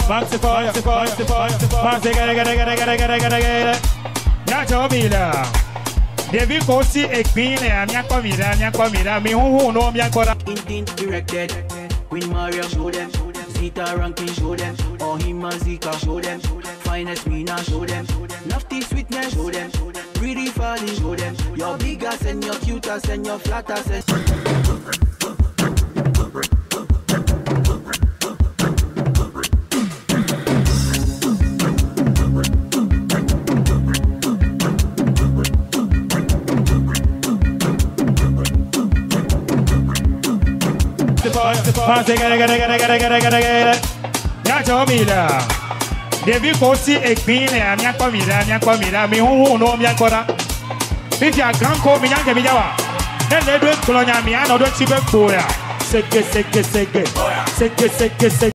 Maxi fire, Maxi get. Nacho Mila. Devi Kosi Ekpine, Amia Comida, me who know me ancora. Intent directed. Queen Maria show them. Zita ranking show them. Or him Zika show them. Finest Mina show them. Nafty sweetness show them. Pretty funny show them. Your big ass and your cute ass and your flat ass and Nacho Mila. Devi Kosi Ekpine, Amia Comida, me who know me ancora. If you are grand co, me young Mijawa. Then they do it, Colonia, me, I know what you been for. Seke.